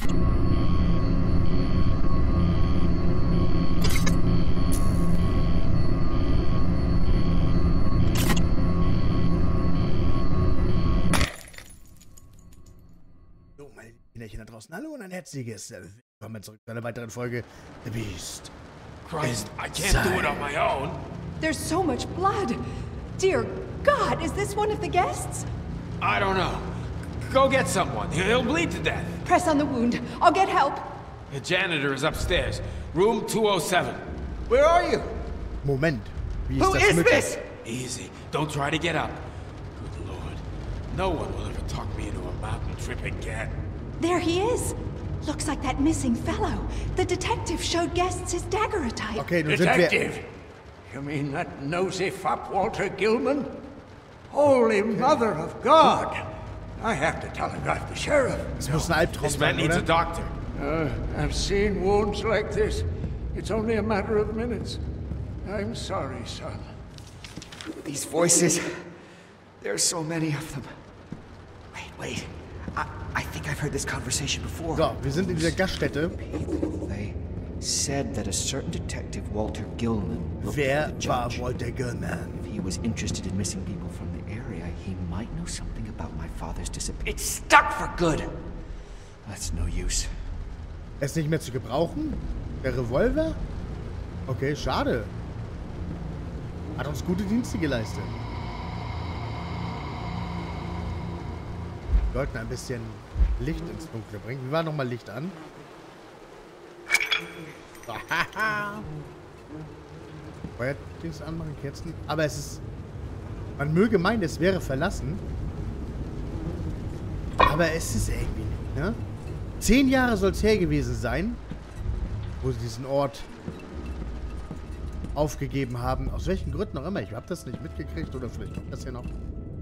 So, meine Kinderchen da draußen. Hallo und ein herzliches willkommen zurück zu einer weiteren Folge The Beast. Christ, I can't do it on my own. There's so much blood. Dear God, is this one of the guests? I don't know. Go get someone. He'll bleed to death. Press on the wound. I'll get help. The janitor is upstairs. Room 207. Where are you? Moment. Wie ist Who das is möglich? this? Easy. Don't try to get up. Good Lord. No one will ever talk me into a mountain trip again. There he is. Looks like that missing fellow. The detective showed guests his daguerreotype. Okay, nun sind wir... Detective! You mean that nosy fop Walter Gilman? Holy Mother of God! I have to telegraph the sheriff. Es muss ein Albtraum This man sein, needs a oder? doctor. I've seen wounds like this. It's only a matter of minutes. I'm sorry, son. These voices. There's so many of them. Wait. I think I've heard this conversation before. So, wir sind in dieser Gaststätte. They said that a certain detective, Walter Gilman, looked Wer at the war judge. Walter Gilman? If he was interested in missing people from the area, he might know something about my father's disappearance. It's stuck for good! That's no use. Er ist nicht mehr zu gebrauchen? Der Revolver? Okay, schade. Hat uns gute Dienste geleistet. Wir sollten ein bisschen Licht ins Dunkle bringen. Wie war nochmal Licht an? Feuerdings anmachen, Kerzen. Aber es ist... Man möge meinen, es wäre verlassen. Aber es ist irgendwie nicht, ne? 10 Jahre soll es her gewesen sein, wo sie diesen Ort aufgegeben haben. Aus welchen Gründen auch immer. Ich habe das nicht mitgekriegt oder vielleicht kommt das ja noch.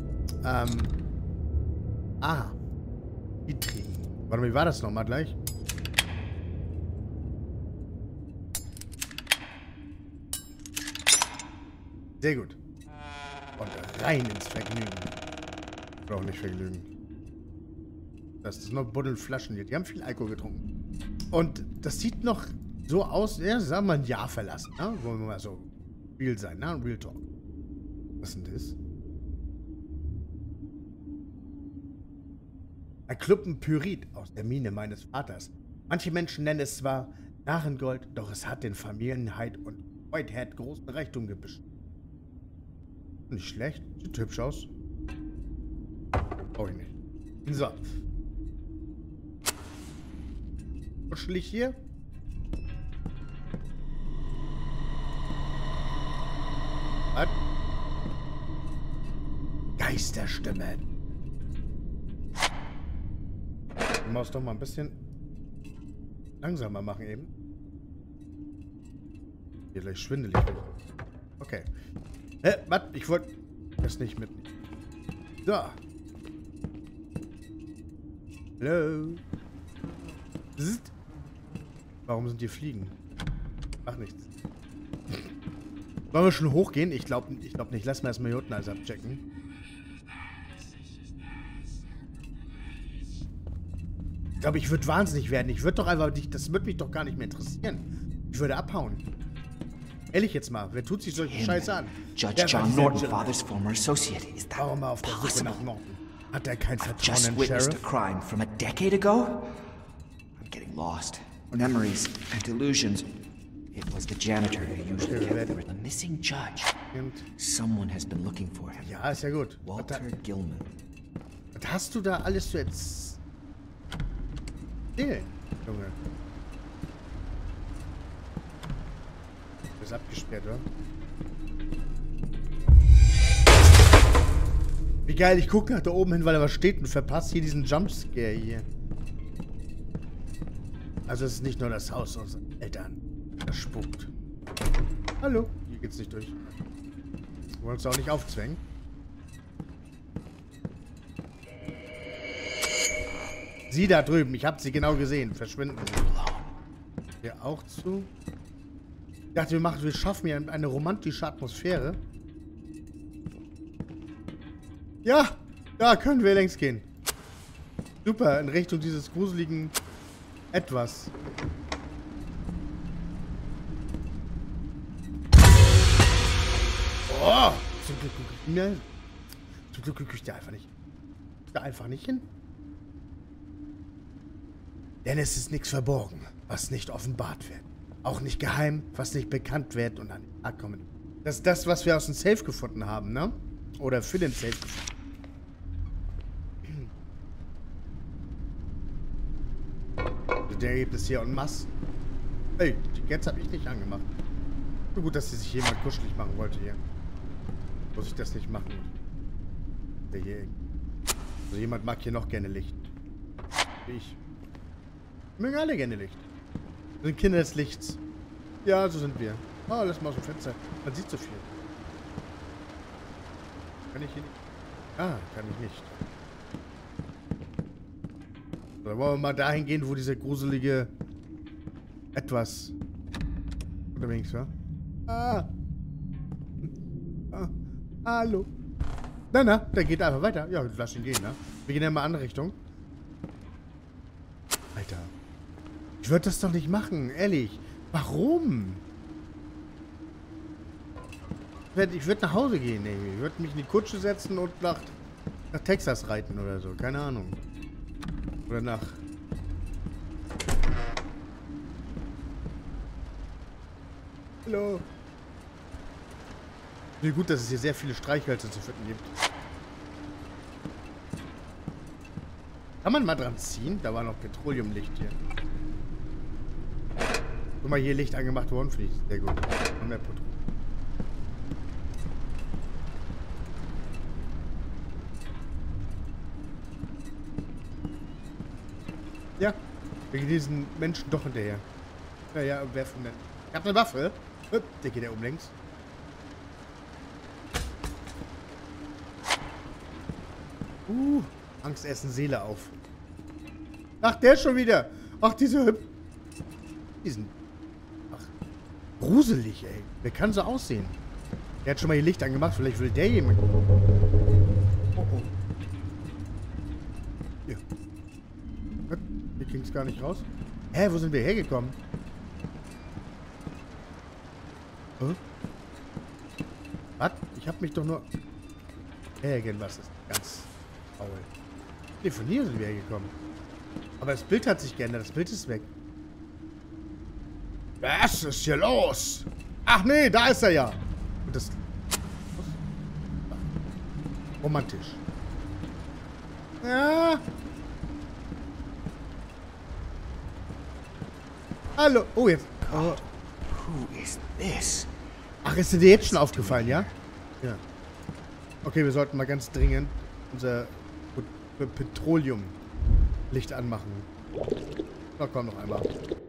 Die kriegen. Warte mal, wie war das nochmal gleich? Sehr gut. Und rein ins Vergnügen. Ich brauche nicht Vergnügen. Das ist noch Buddelflaschen hier. Die haben viel Alkohol getrunken. Und das sieht noch so aus, ja, sagen wir mal ein Jahr verlassen. Ne? Wollen wir mal so real sein, ne? Real Talk. Was ist denn das? Ein Klumpen Pyrit aus der Mine meines Vaters. Manche Menschen nennen es zwar Narrengold, doch es hat den Familienheit und Freudheit großen Reichtum gebüscht. Nicht schlecht. Sieht hübsch aus. Brauch ich nicht. So. Kuschelig hier. Was? Geisterstimmen. Die Maus doch mal ein bisschen langsamer machen eben. Hier gleich schwindelig. Okay. Was? Ich wollte das nicht mitnehmen. So. Hallo. Zzt. Warum sind hier Fliegen? Ach, nichts. Wollen wir schon hochgehen? Ich glaube nicht. Lass mal erstmal hier unten alles abchecken. Ich glaube, ich würde wahnsinnig werden. Ich würde doch einfach... Das würde mich doch gar nicht mehr interessieren. Ich würde abhauen. Ehrlich jetzt mal. Wer tut sich solche Scheiße an? Judge John Norton, father's former associate. Is that Warum mal auf der Suche possible? nach Norton? Hat er kein Vertrauen Just in den witnessed a Sheriff? crime from a decade ago? I'm getting lost. Memories and delusions. It was the janitor who usually kept them. The missing judge. Someone has been looking for him. Ja, ist ja gut. Walter Gilman. Was hast du da alles zu erzählen, Junge? Ist abgesperrt, oder? Wie geil, ich gucke nach da oben hin, weil da was steht und verpasse hier diesen Jumpscare hier. Also es ist nicht nur das Haus unserer Eltern. Das spukt. Hallo. Hier geht's nicht durch. Wir wollen uns auch nicht aufzwängen. Sie da drüben. Ich habe sie genau gesehen. Verschwinden Sie. Hier auch zu. Ich dachte, wir schaffen hier eine romantische Atmosphäre. Ja, da können wir längst gehen. Super, in Richtung dieses gruseligen Etwas. Oh! Zum Glück gucke ich mir. Zum Glück gucke ich da einfach nicht. Da einfach nicht hin. Denn es ist nichts verborgen, was nicht offenbart wird. Auch nicht geheim, was nicht bekannt wird und an den Tag kommen. Das ist das, was wir aus dem Safe gefunden haben, ne? Oder für den Safe gefunden. Der gibt es hier en masse. Ey, die Gets habe ich nicht angemacht. So gut, dass sie sich jemand kuschelig machen wollte hier. Muss ich das nicht machen? Der hier. Also jemand mag hier noch gerne Licht. Wie ich. Wir mögen alle gerne Licht. Wir sind Kinder des Lichts. Ja, so sind wir. Oh, lass mal aus dem Fenster. Man sieht so viel. Kann ich hier nicht? Ah, kann ich nicht. So, dann wollen wir mal dahin gehen, wo dieser gruselige etwas unterwegs war. Ah. Hallo. Na, der geht einfach weiter. Ja, lass ihn gehen, ne? Wir gehen ja mal in eine andere Richtung. Alter. Ich würde das doch nicht machen, ehrlich. Warum? Ich würde nach Hause gehen, ey. Ich würde mich in die Kutsche setzen und nach Texas reiten oder so. Keine Ahnung. Oder nach... Hallo. Wie gut, dass es hier sehr viele Streichhölzer zu finden gibt. Kann man mal dran ziehen? Da war noch Petroleumlicht hier. Guck mal, hier Licht angemacht worden, fließt. Sehr gut. Und mehr Petroleum. Ja, wir gehen diesen Menschen doch hinterher. Ja, werfen denn. Ich hab eine Waffe. Der geht ja um links. Angst essen Seele auf. Ach, der schon wieder. Ach, diesen. Ach, gruselig, ey. Wer kann so aussehen? Der hat schon mal hier Licht angemacht. Vielleicht will der jemand. Oh. Hier. Hier ging es gar nicht raus. Hä, wo sind wir hergekommen? Was? Ich hab mich doch nur... Irgendwas ist ganz faul. Ne, von hier sind wir hergekommen. Aber das Bild hat sich geändert. Das Bild ist weg. Was ist hier los? Ach nee, da ist er ja. Und das... Romantisch. Ja. Hallo. Oh, jetzt. Oh. Who is this? Ach, ist dir jetzt schon aufgefallen, ja? Ja. Okay, wir sollten mal ganz dringend unser Petroleumlicht anmachen. Na komm, noch einmal.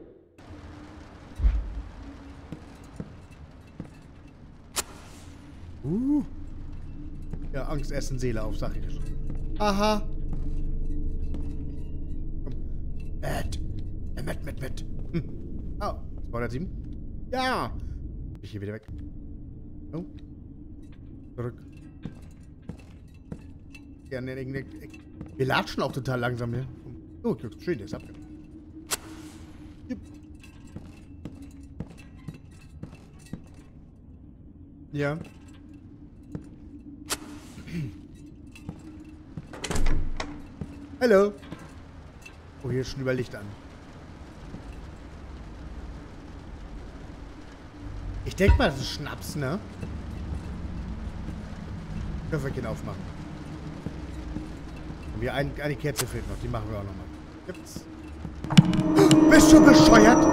Ja, Angst essen Seele auf, sag ich schon. Aha. Komm. Mit. Oh, 207. Ja. Ich hier wieder weg. Oh. Zurück. Gerne irgendeine... Wir latschen auch total langsam hier. Oh, schön, der ist ab. Ja. Hallo. Oh, hier ist schon über Licht an. Ich denke mal, das ist Schnaps, ne? Köfferchen aufmachen. Und hier eine Kerze fehlt noch, die machen wir auch nochmal. Gibt's? Bist du bescheuert?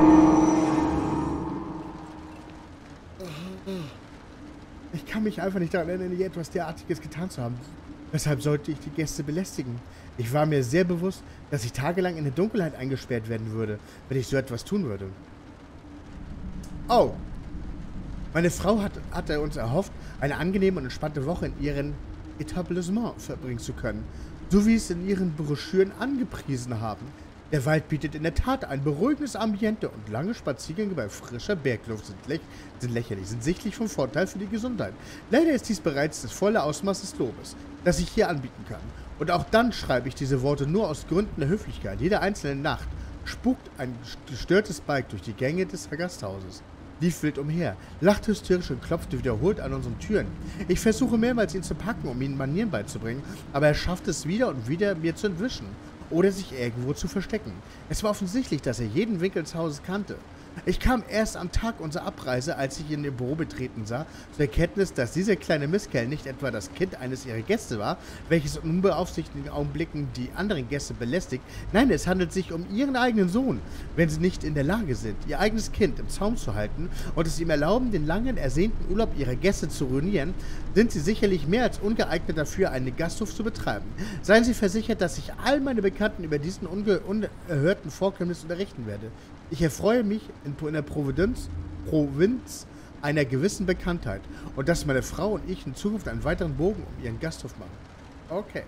Ich kann mich einfach nicht daran erinnern, je etwas derartiges getan zu haben. Weshalb sollte ich die Gäste belästigen? Ich war mir sehr bewusst, dass ich tagelang in der Dunkelheit eingesperrt werden würde, wenn ich so etwas tun würde. Oh. Meine Frau hatte uns erhofft, eine angenehme und entspannte Woche in ihrem Etablissement verbringen zu können, so wie es in ihren Broschüren angepriesen haben. Der Wald bietet in der Tat ein beruhigendes Ambiente und lange Spaziergänge bei frischer Bergluft sind lächerlich, sind sichtlich vom Vorteil für die Gesundheit. Leider ist dies bereits das volle Ausmaß des Lobes, das ich hier anbieten kann. Und auch dann schreibe ich diese Worte nur aus Gründen der Höflichkeit. Jede einzelne Nacht spukt ein gestörtes Bike durch die Gänge des Gasthauses. Lief wild umher, lacht hysterisch und klopfte wiederholt an unseren Türen. Ich versuche mehrmals, ihn zu packen, um ihm Manieren beizubringen, aber er schafft es wieder und wieder, mir zu entwischen oder sich irgendwo zu verstecken. Es war offensichtlich, dass er jeden Winkel des Hauses kannte. Ich kam erst am Tag unserer Abreise, als ich ihn im Büro betreten sah, zur Erkenntnis, dass dieser kleine Mistkerl nicht etwa das Kind eines ihrer Gäste war, welches in unbeaufsichtigten Augenblicken die anderen Gäste belästigt. Nein, es handelt sich um ihren eigenen Sohn, wenn sie nicht in der Lage sind, ihr eigenes Kind im Zaum zu halten und es ihm erlauben, den langen, ersehnten Urlaub ihrer Gäste zu ruinieren, sind sie sicherlich mehr als ungeeignet dafür, einen Gasthof zu betreiben. Seien Sie versichert, dass ich all meine Bekannten über diesen unerhörten Vorkommnis unterrichten werde. Ich erfreue mich in der Provinz einer gewissen Bekanntheit und dass meine Frau und ich in Zukunft einen weiteren Bogen um ihren Gasthof machen. Okay.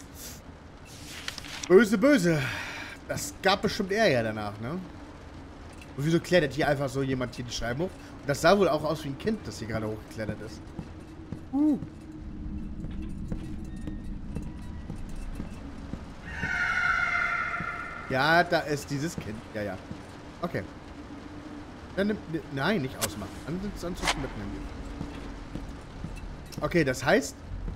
Böse, böse. Das gab bestimmt Ärger danach, ne? Und wieso klettert hier einfach so jemand hier die Scheiben hoch? Und das sah wohl auch aus wie ein Kind, das hier gerade hochgeklettert ist. Ja, da ist dieses Kind. Ja, ja. Okay. Dann nein, nicht ausmachen. Ansonsten mitnehmen. Okay, das heißt...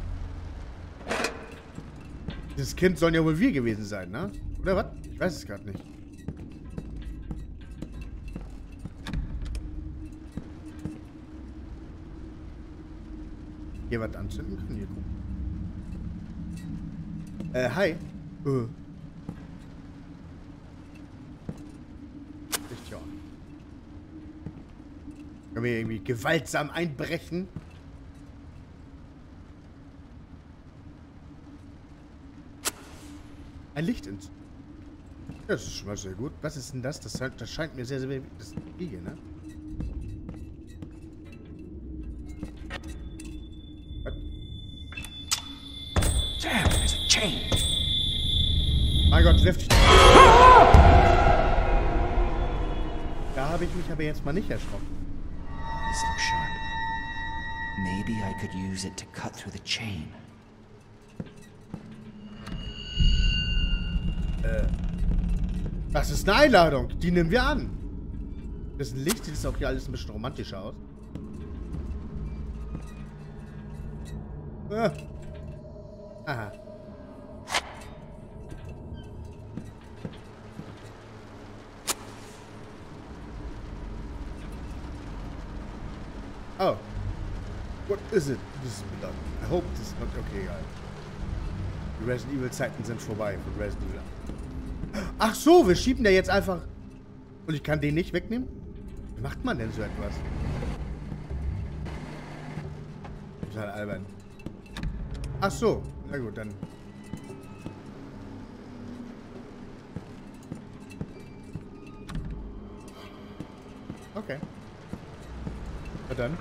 Das Kind sollen ja wohl wir gewesen sein, ne? Oder was? Ich weiß es gerade nicht. Hier was anzünden können? Hier gucken. Hi. Ja. Können wir irgendwie gewaltsam einbrechen? Ein Licht ins... Das ist schon mal sehr gut. Was ist denn das? Das scheint mir sehr, sehr... Das ist eine Fliege, ne? Was? Damn, there's a chain. Mein Gott, wirft dich... Da habe ich mich aber jetzt mal nicht erschrocken. This looks sharp. Maybe I could use it to cut through the chain. Das ist eine Einladung. Die nehmen wir an. Das ist ein Licht, sieht auch hier alles ein bisschen romantischer aus. Aha. Oh. What is it? This is done. I hope this is not okay, guys. Die Resident Evil Zeiten sind vorbei von Resident Evil. Ach so, wir schieben da jetzt einfach... Und ich kann den nicht wegnehmen? Wie macht man denn so etwas? Total albern. Ach so. Na gut, dann... Okay. Na dann.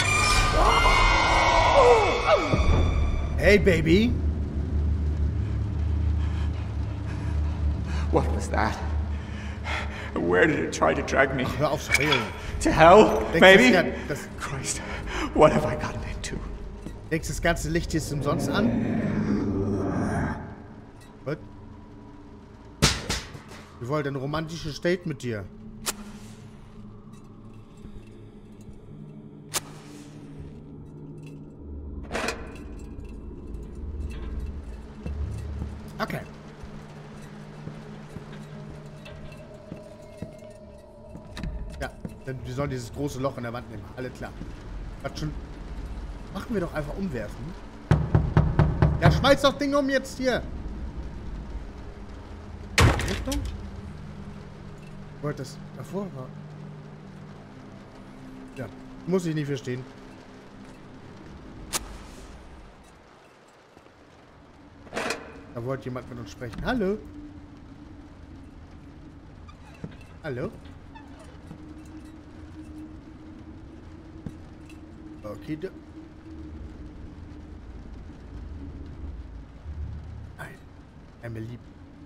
Hey, Baby. What was that? Where did it try to drag me? Ach, hör auf, zu heulen. To hell, maybe? Das, Christ, what have I gotten into? denkst du, das ganze Licht hier ist umsonst an? Was? Wir wollten ein romantisches Date mit dir. Okay. Ja, denn wir sollen dieses große Loch in der Wand nehmen. Alles klar. Was schon... Machen wir doch einfach umwerfen. Ja, schmeiß doch Ding um jetzt hier. Richtung? Wollte das davor war? Ja, muss ich nicht verstehen. Da wollte jemand mit uns sprechen. Hallo? Hallo? Okay, nein. Emily.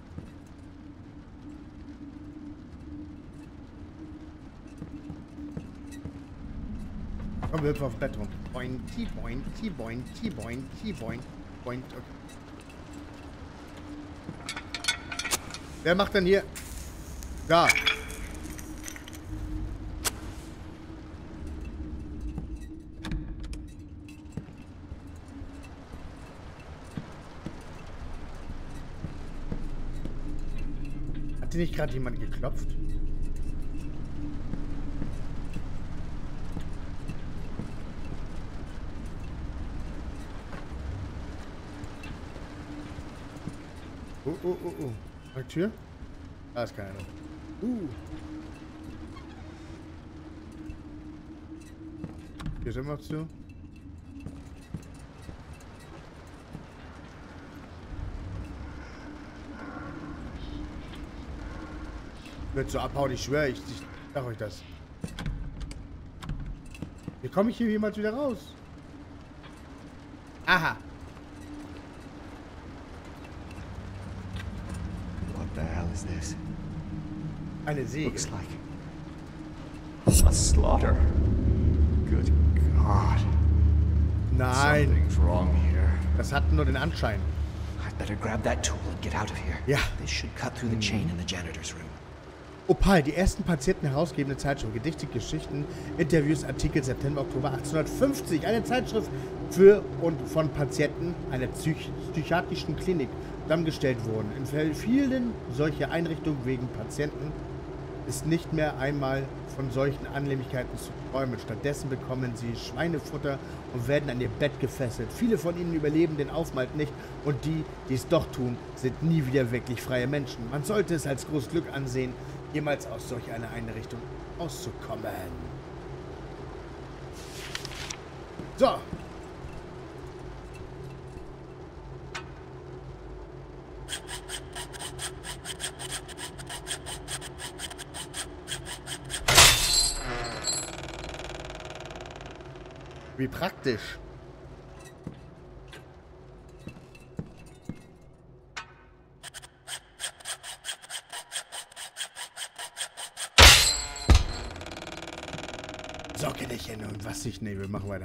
Komm, wir hüpfen auf Bett rum. Bointy, bointy, bointy, bointy, bointy, bointy. Okay. Wer macht denn hier? Da. Hat nicht gerade jemand geklopft? Oh. Eine Tür? Da ist keiner. Hier ist immer zu. Wird so abhauen, ich schwöre, ich sag euch das. Wie komme ich hier jemals wieder raus? Aha. What the hell is this? Eine Säge. Looks like a slaughter. Good God. Nein. Something's wrong here. Das hat nur den Anschein. I'd better grab that tool and get out of here. Ja. This should cut through the chain in the janitor's room. Opal, die ersten Patienten herausgebende Zeitschrift, Gedichte, Geschichten, Interviews, Artikel, September, Oktober 1850. Eine Zeitschrift für und von Patienten einer psychiatrischen Klinik zusammengestellt wurden. In vielen solcher Einrichtungen wegen Patienten ist nicht mehr einmal von solchen Annehmlichkeiten zu träumen. Stattdessen bekommen sie Schweinefutter und werden an ihr Bett gefesselt. Viele von ihnen überleben den Aufenthalt nicht und die, die es doch tun, sind nie wieder wirklich freie Menschen. Man sollte es als großes Glück ansehen, jemals aus solch einer Einrichtung auszukommen. So. Wie praktisch. Socke dich hin und was ich... Nee, wir machen weiter.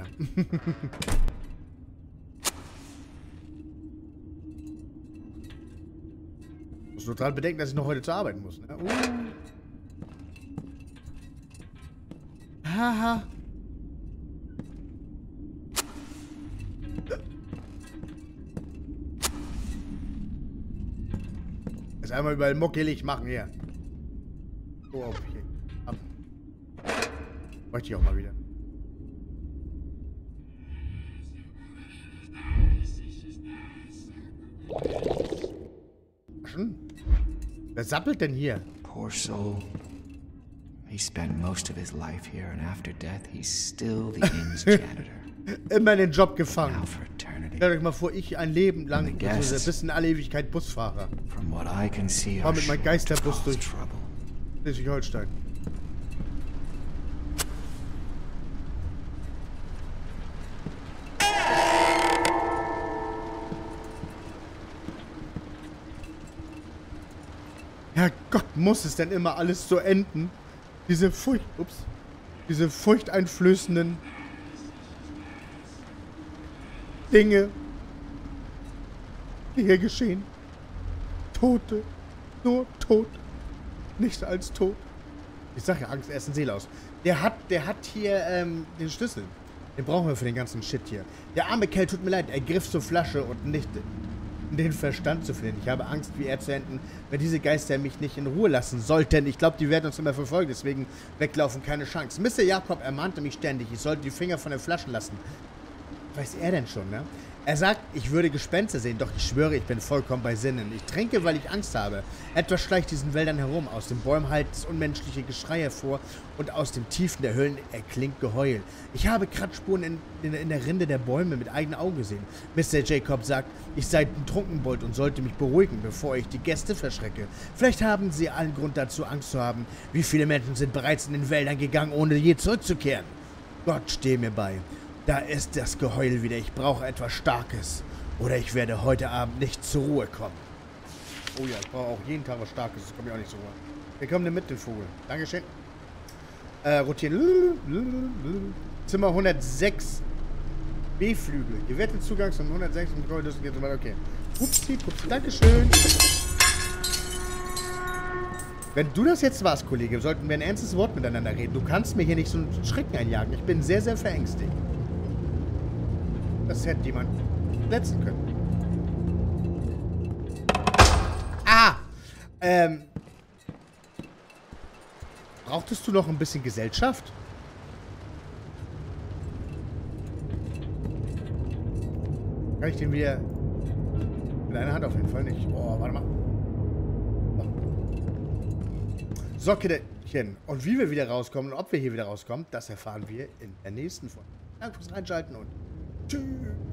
Muss nur dran bedenken, dass ich noch heute zur Arbeit muss. Ne? Haha. Jetzt einmal überall muckelig machen hier. Oh, okay. Bräuchte ich auch mal wieder. Wer sappelt denn hier? Poor soul. He spent most of his life here, and after death, he's still the inn's janitor. Immer den Job gefangen. Now for eternity. Stellt euch mal vor, ich ein Leben lang, bis in alle Ewigkeit Busfahrer. From what I can see, fahr mit meinem Geisterbus durch trouble. Schleswig-Holstein. Herrgott, muss es denn immer alles so enden? Diese furchteinflößenden Dinge, die hier geschehen. Tote, nur tot, nichts als tot. Ich sag ja, Angst, erst ein Seele aus. Der hat hier den Schlüssel. Den brauchen wir für den ganzen Shit hier. Der arme Kerl, tut mir leid, er griff zur Flasche und nicht den Verstand zu finden. Ich habe Angst, wie er zu enden, wenn diese Geister mich nicht in Ruhe lassen sollten. Ich glaube, die werden uns immer verfolgen, deswegen weglaufen, keine Chance. Mr. Jakob ermahnte mich ständig, ich sollte die Finger von den Flaschen lassen. Weiß er denn schon, ne? Er sagt, ich würde Gespenster sehen, doch ich schwöre, ich bin vollkommen bei Sinnen. Ich trinke, weil ich Angst habe. Etwas schleicht diesen Wäldern herum. Aus den Bäumen hallt das unmenschliche Geschrei hervor und aus den Tiefen der Höhlen erklingt Geheul. Ich habe Kratzspuren in der Rinde der Bäume mit eigenen Augen gesehen. Mr. Jacob sagt, ich sei ein Trunkenbold und sollte mich beruhigen, bevor ich die Gäste verschrecke. Vielleicht haben sie allen Grund dazu, Angst zu haben. Wie viele Menschen sind bereits in den Wäldern gegangen, ohne je zurückzukehren? Gott, stehe mir bei. Da ist das Geheul wieder. Ich brauche etwas Starkes. Oder ich werde heute Abend nicht zur Ruhe kommen. Oh ja, ich brauche auch jeden Tag was Starkes. Das kommt mir auch nicht zur Ruhe. Wir kommen mit, den Vogel. Dankeschön. Rotieren. Zimmer 106. B-Flügel. Gewährte Zugang von 106 und Geheulüssen geht so weiter. Okay. Upsi, pupsi. Dankeschön. Wenn du das jetzt warst, Kollege, sollten wir ein ernstes Wort miteinander reden. Du kannst mir hier nicht so einen Schrecken einjagen. Ich bin sehr, sehr verängstigt. Das hätte jemand setzen können. Ah! Brauchtest du noch ein bisschen Gesellschaft? Kann ich den wieder... Mit einer Hand auf jeden Fall nicht. Oh, warte mal. So, Kinderchen. Und wie wir wieder rauskommen und ob wir hier wieder rauskommen, das erfahren wir in der nächsten Folge. Danke fürs Reinschalten und tschüss.